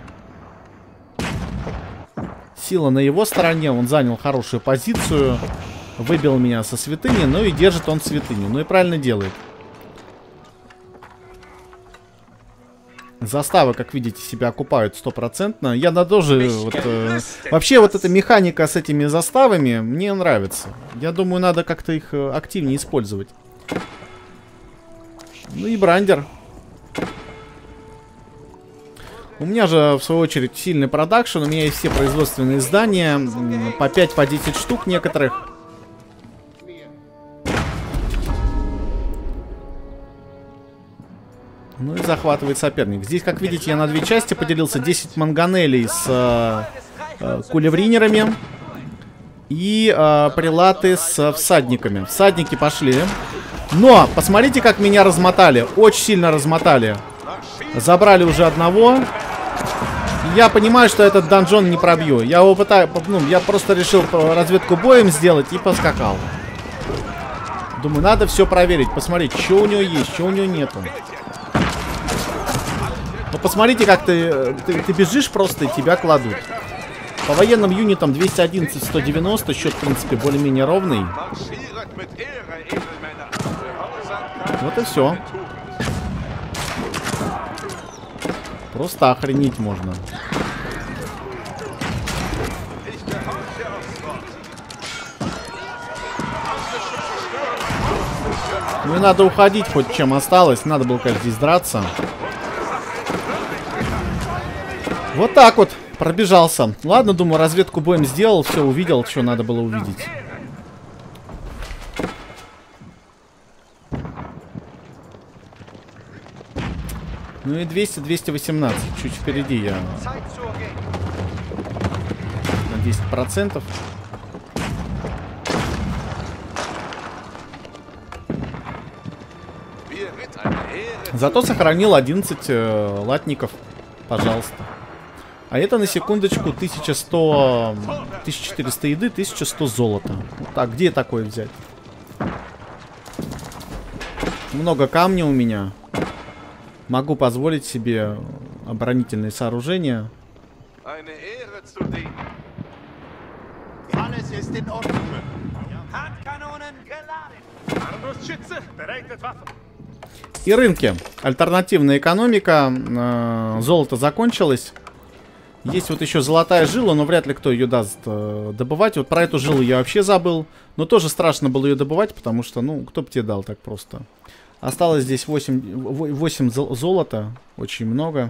A: сила на его стороне. Он занял хорошую позицию. Выбил меня со святыни. Ну и держит он святыню. Ну и правильно делает. Заставы, как видите, себя окупают 100%. Я тоже... вообще, вот эта механика с этими заставами мне нравится. Я думаю, надо как-то их активнее использовать. Ну и брандер. У меня же, в свою очередь, сильный продакшн. У меня есть все производственные здания. По 5-10 штук некоторых. Ну и захватывает соперник. Здесь, как видите, я на 2 части поделился. 10 манганелей с кулевринерами. И прилаты с всадниками. Всадники пошли. Но, посмотрите, как меня размотали. Очень сильно размотали. Забрали уже одного. Я понимаю, что этот донжон не пробью. Я его пытаюсь... Ну, я просто решил разведку боем сделать и поскакал. Думаю, надо все проверить. Посмотреть, что у него есть, что у него нету. Ну, посмотрите, как ты бежишь просто, и тебя кладут. По военным юнитам 211-190. Счет, в принципе, более-менее ровный. Вот и все. Просто охренеть можно. Ну и надо уходить, хоть чем осталось. Надо было, конечно, здесь драться. Вот так вот. Пробежался. Ладно, думаю, разведку боем сделал. Все увидел, что надо было увидеть. Ну и 200-218. Чуть впереди я. На 10%. Зато сохранил 11 латников. Пожалуйста. А это, на секундочку, 1100... 1400 еды, 1100 золота. Так, где такое взять? Много камня у меня. Могу позволить себе оборонительные сооружения. И рынки. Альтернативная экономика. Золото закончилось. Есть вот еще золотая жила, но вряд ли кто ее даст добывать. Вот про эту жилу я вообще забыл. Но тоже страшно было ее добывать, потому что, ну, кто бы тебе дал так просто. Осталось здесь 8 золота. Очень много.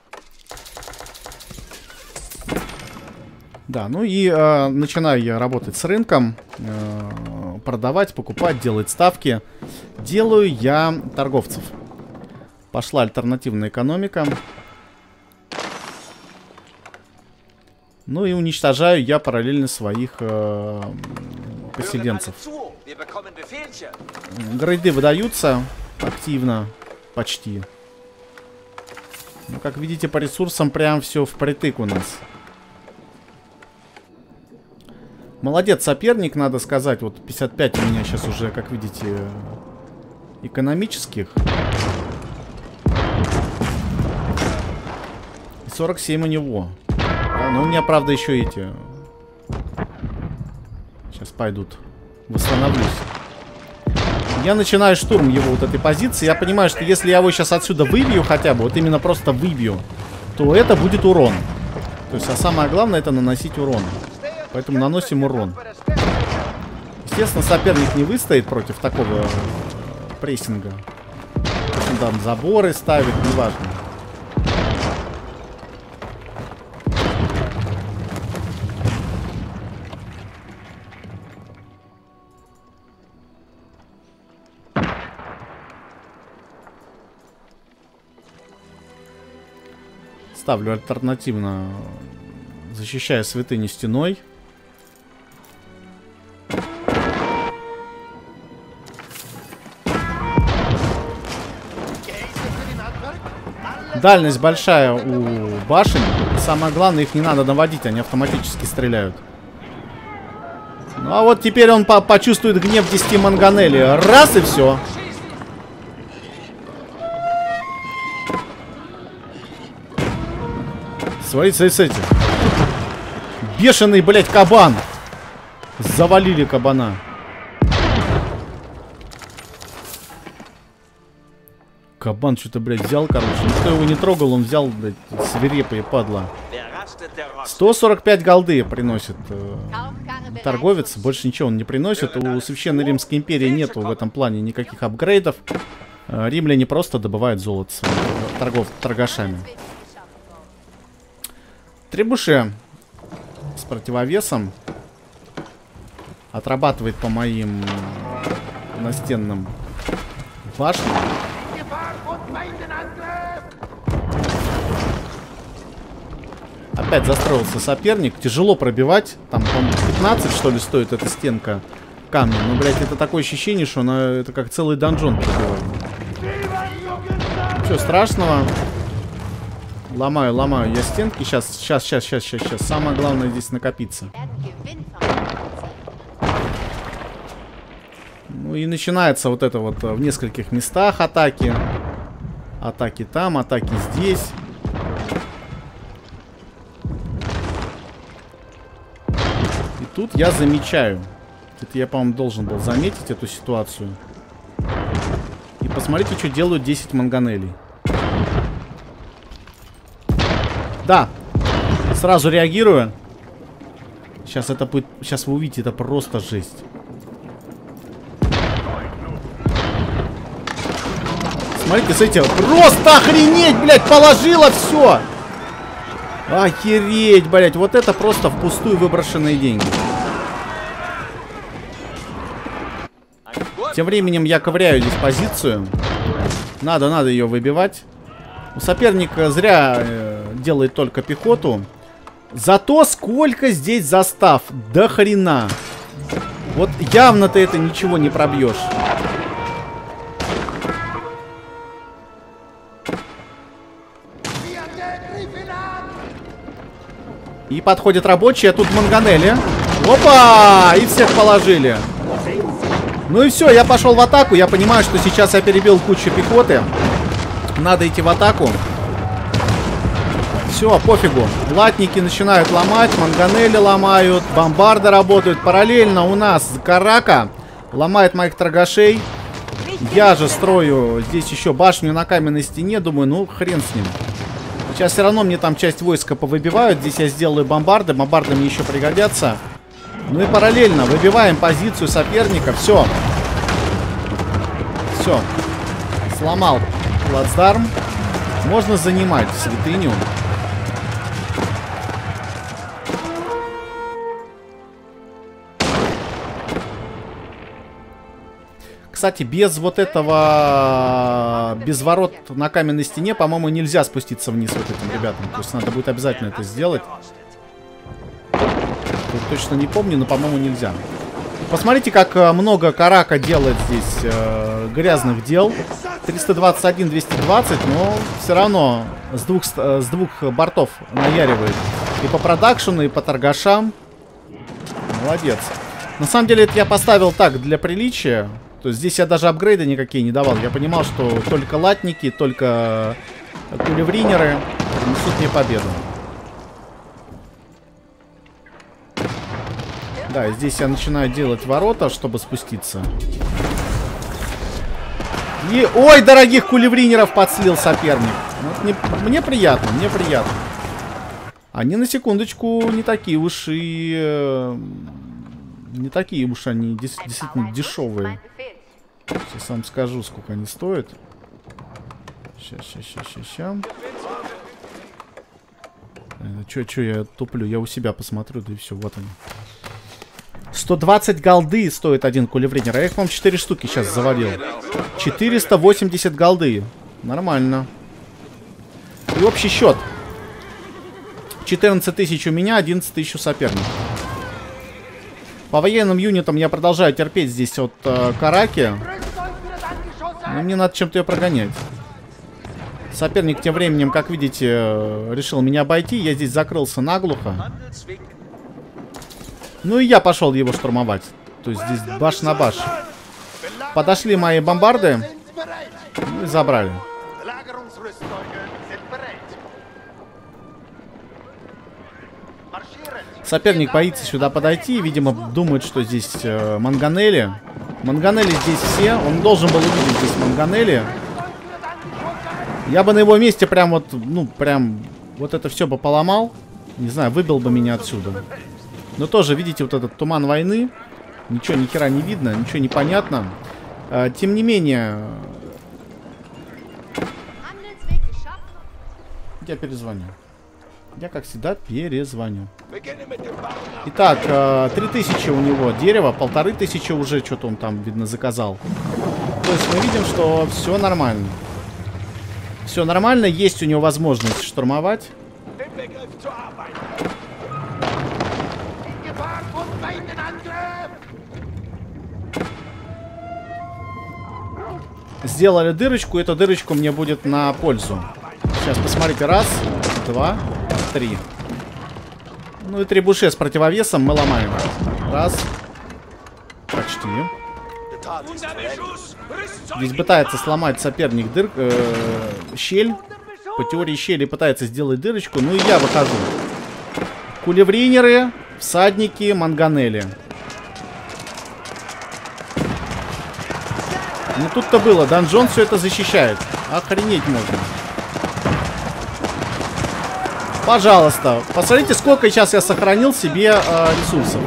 A: Да, ну и начинаю я работать с рынком. Продавать, покупать, делать ставки. Делаю я торговцев. Пошла альтернативная экономика. Ну и уничтожаю я параллельно своих поселенцев. Грейды выдаются активно, почти. Ну, как видите, по ресурсам прям все впритык у нас. Молодец соперник, надо сказать. Вот 55 у меня сейчас уже, как видите, экономических. И 47 у него. Да, но у меня, правда, еще эти. Сейчас пойдут. Восстановлюсь. Я начинаю штурм его вот этой позиции. Я понимаю, что если я его сейчас отсюда выбью хотя бы, вот именно просто выбью, то это будет урон. То есть, а самое главное, это наносить урон. Поэтому наносим урон. Естественно, соперник не выстоит против такого прессинга. Он там заборы ставит, неважно. Ставлю альтернативно, защищая святыни стеной. Дальность большая у башен. Самое главное, их не надо наводить, они автоматически стреляют. Ну а вот теперь он почувствует гнев 10 манганели. Раз и все. Смотрите. Бешеный, блядь, кабан. Завалили кабана. Кабан что-то, блядь, взял, короче. Никто его не трогал, он взял, блядь, свирепые падла. 145 голды приносит торговец. Больше ничего он не приносит. У Священной Римской империи нету в этом плане никаких апгрейдов. Римляне просто добывают золото торгашами. Требуше с противовесом отрабатывает по моим настенным башням. Опять застроился соперник. Тяжело пробивать. Там, по-моему, 15, что ли, стоит эта стенка камня. Ну, блядь, это такое ощущение, что это как целый донжон пробивает. Ничего страшного. Ломаю я стенки. Сейчас. Самое главное здесь накопиться. Ну и начинается вот это вот в нескольких местах атаки. Атаки там, атаки здесь. И тут я замечаю. Это я, по-моему, должен был заметить эту ситуацию. И посмотрите, что делают 10 манганелей. Да. Сразу реагирую. Сейчас это будет... Сейчас вы увидите, это просто жесть. Смотрите. Просто охренеть, блядь, положила все. Охереть, блядь. Вот это просто впустую выброшенные деньги. Тем временем я ковыряю здесь позицию. Надо ее выбивать. Соперник зря делает только пехоту. Зато сколько здесь застав. До хрена. Вот явно ты это ничего не пробьешь. И подходят рабочие, а тут манганели. Опа! И всех положили. Ну и все, я пошел в атаку. Я понимаю, что сейчас я перебил кучу пехоты. Надо идти в атаку. Все, пофигу. Латники начинают ломать, манганели ломают, бомбарды работают. Параллельно у нас Карака ломает моих торгашей. Я же строю здесь еще башню на каменной стене. Думаю, ну хрен с ним. Сейчас все равно мне там часть войска повыбивают. Здесь я сделаю бомбарды. Бомбарды мне еще пригодятся. Ну и параллельно выбиваем позицию соперника. Все. Все. Сломал плацдарм. Можно занимать святыню. Кстати, без вот этого, без ворот на каменной стене, по-моему, нельзя спуститься вниз вот этим ребятам. То есть надо будет обязательно это сделать. Тут точно не помню, но, по-моему, нельзя. Посмотрите, как много Карака делает здесь грязных дел. 321, 220, но все равно с двух бортов наяривает. И по продакшену, и по торгашам. Молодец. На самом деле, это я поставил так, для приличия. То есть здесь я даже апгрейды никакие не давал. Я понимал, что только латники, только кулевринеры несут мне победу. Да, здесь я начинаю делать ворота, чтобы спуститься. И... Ой, дорогих кулевринеров подслил соперник. Мне приятно, мне приятно. Они, на секундочку, не такие уж и... Не такие уж они действительно дешевые. Сейчас вам скажу, сколько они стоят. Сейчас. Чё я туплю? Я у себя посмотрю, да и все, вот они. 120 голды стоит один кулевринер. Я их, вам 4 штуки сейчас завалил. 480 голды. Нормально. И общий счет. 14 тысяч у меня, 11 тысяч у соперника. По военным юнитам я продолжаю терпеть здесь от Караки. Но мне надо чем-то ее прогонять. Соперник тем временем, как видите, решил меня обойти. Я здесь закрылся наглухо. Ну и я пошел его штурмовать. То есть здесь баш на баш. Подошли мои бомбарды. Ну и забрали. Соперник боится сюда подойти. Видимо, думает, что здесь манганели. Манганели здесь все. Он должен был увидеть здесь манганели. Я бы на его месте прям вот, ну, прям вот это все бы поломал. Не знаю, выбил бы меня отсюда. Но тоже, видите, вот этот туман войны. Ничего, ни хера не видно, ничего не понятно. Тем не менее... Я перезвоню. Я, как всегда, перезвоню. Итак, 3000 у него дерева, 1500 уже что-то он там, видно, заказал. То есть мы видим, что все нормально. Все нормально, есть у него возможность штурмовать. Сделали дырочку, эта дырочка мне будет на пользу. Сейчас посмотрите, раз, два, три. Ну и требуше с противовесом мы ломаем. Раз. Почти. Здесь пытается сломать соперник щель. По теории щели пытается сделать дырочку. Ну и я выхожу. Кулевринеры, всадники, манганели. Не тут-то было. Донжон все это защищает. Охренеть можно. Пожалуйста. Посмотрите, сколько сейчас я сохранил себе ресурсов.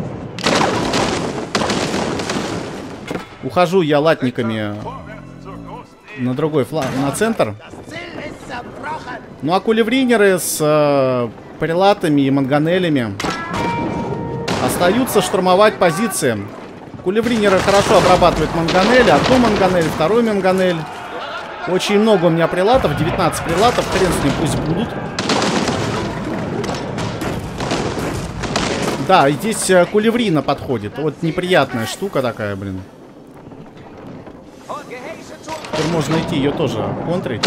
A: Ухожу я латниками на другой фланг, на центр. Ну а кулевринеры с прилатами и манганелями остаются штурмовать позиции. Кулевринеры хорошо обрабатывают манганели. Одну манганель, вторую манганель. Очень много у меня прилатов. 19 прилатов. Хрен с ним, пусть будут. Да, и здесь кулеврина подходит. Вот неприятная штука такая, блин. Теперь можно идти ее тоже контрить.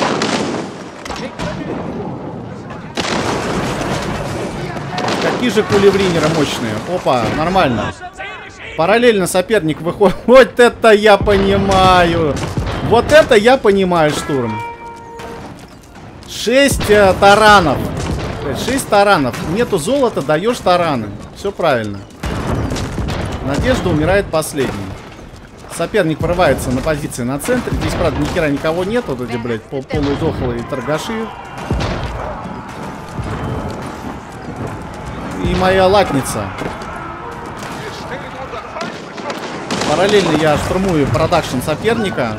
A: Какие же кулевринеры мощные. Опа, нормально. Параллельно соперник выходит. Вот это я понимаю. Вот это я понимаю, штурм. 6 таранов. 6 таранов. Нету золота, даешь тараны. Все правильно. Надежда умирает последней. Соперник врывается на позиции на центре. Здесь, правда, ни хера никого нет. Вот эти, блядь, полудохлые торгаши. И моя латница. Параллельно я штурмую продакшн соперника.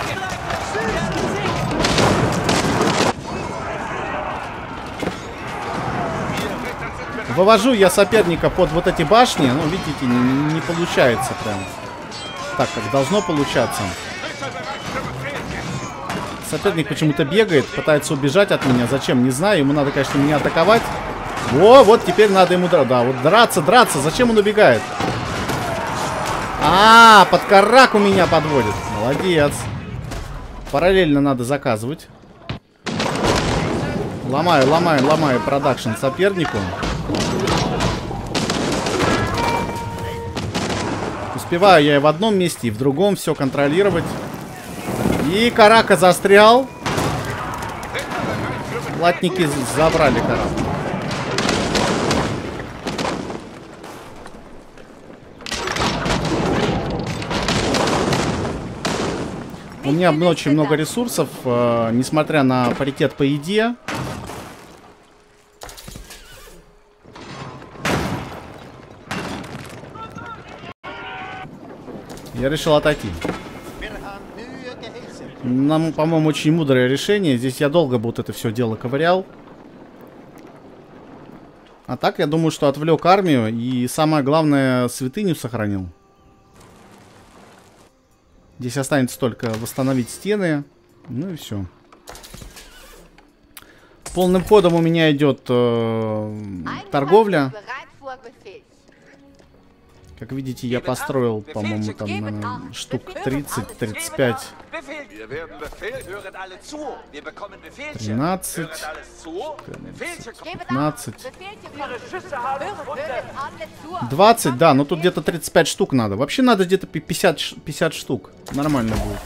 A: Вывожу я соперника под вот эти башни. Ну, видите, не получается прям так, как должно получаться. Соперник почему-то бегает, пытается убежать от меня. Зачем? Не знаю. Ему надо, конечно, меня атаковать. О, вот теперь надо ему драться. Да, вот драться. Зачем он убегает? Под караку меня подводит. Молодец. Параллельно надо заказывать. Ломаю продакшн сопернику. Успеваю я и в одном месте, и в другом все контролировать. И карака застрял. Латники забрали караку. У меня очень много ресурсов, несмотря на паритет по еде. Я решил отойти. Нам, по-моему, очень мудрое решение. Здесь я долго бы вот это все дело ковырял. А так, я думаю, что отвлек армию и, самое главное, святыню сохранил. Здесь останется только восстановить стены. Ну и все. Полным ходом у меня идет торговля. Как видите, я построил, по-моему, там, наверное, штук 30-35. 13, 15, 20, да, но тут где-то 35 штук надо. Вообще надо где-то 50 штук. Нормально будет.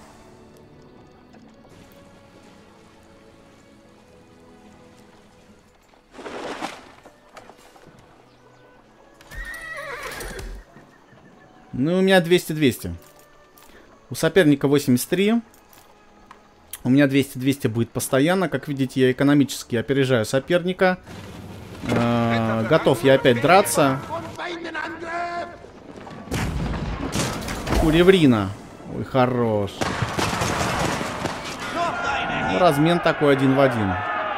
A: Ну, у меня 200-200. У соперника 83. У меня 200-200 будет постоянно. Как видите, я экономически опережаю соперника. Готов я опять драться. Куреврина. Ой, хорош. Ну, размен такой 1 в 1.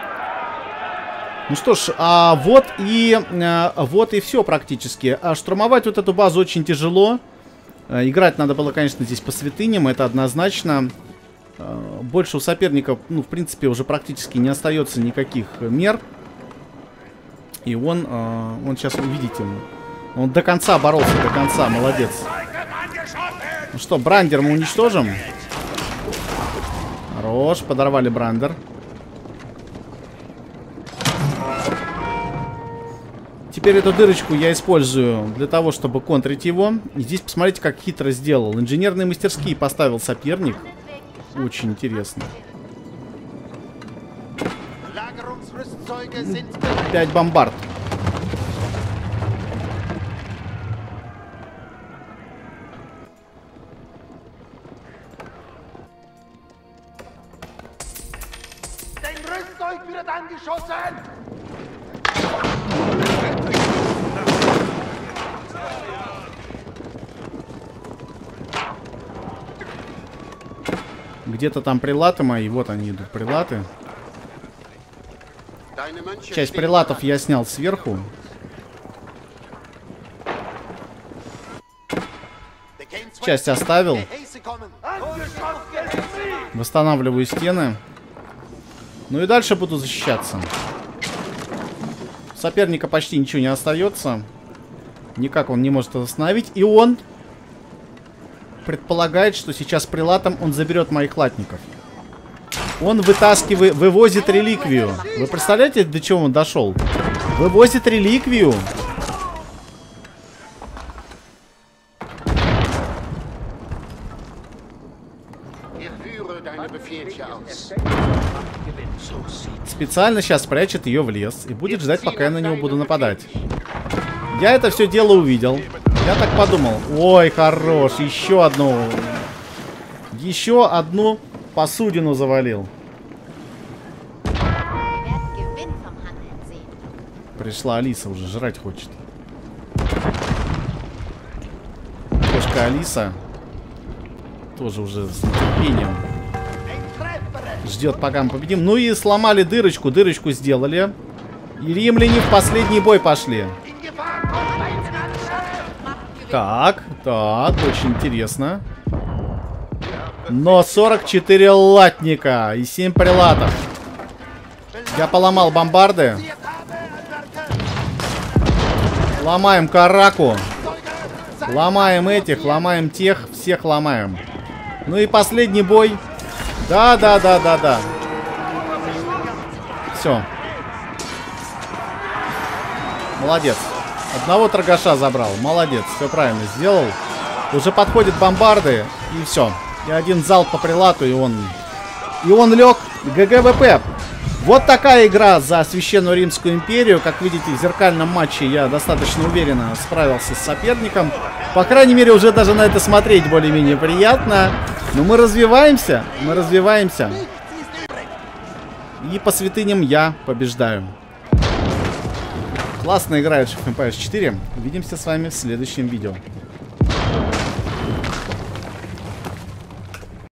A: Ну что ж, вот и все практически. Штурмовать вот эту базу очень тяжело. Играть надо было, конечно, здесь по святыням, это однозначно. Больше у соперника, ну, в принципе, уже практически не остается никаких мер. И он сейчас, увидите, он до конца боролся, до конца, молодец. Ну что, брандер мы уничтожим. Хорош, подорвали брандер. Теперь эту дырочку я использую для того, чтобы контрить его. И здесь посмотрите, как хитро сделал. Инженерные мастерские поставил соперник. Очень интересно. 5 бомбард. Где-то там прилаты мои. Вот они идут, прилаты. Часть прилатов я снял сверху. Часть оставил. Восстанавливаю стены. Ну и дальше буду защищаться. У соперника почти ничего не остается. Никак он не может остановить. И он предполагает, что сейчас прилатом он заберет моих латников. Он вывозит реликвию. Вы представляете, до чего он дошел? Вывозит реликвию. специально сейчас прячет ее в лес и будет ждать, пока я на него буду нападать. Я это все дело увидел. Я так подумал. Ой, хорош. Еще одну посудину завалил. Пришла Алиса, уже жрать хочет. Кошка Алиса тоже уже с нетерпением ждет, пока мы победим. Ну и сломали дырочку. Дырочку сделали. И римляне в последний бой пошли. Так, очень интересно. Но 44 латника и 7 прилатов. Я поломал бомбарды. Ломаем караку. Ломаем этих, ломаем тех. Всех ломаем. Ну и последний бой. Да. Все. Молодец. Одного торгаша забрал. Молодец. Все правильно сделал. Уже подходят бомбарды. И все. И один залп по прилату, и он лег. ГГВП. Вот такая игра за Священную Римскую империю. Как видите, в зеркальном матче я достаточно уверенно справился с соперником. По крайней мере, уже даже на это смотреть более-менее приятно. Но мы развиваемся. И по святыням я побеждаю. Классно играет Age of Empires 4. Увидимся с вами в следующем видео.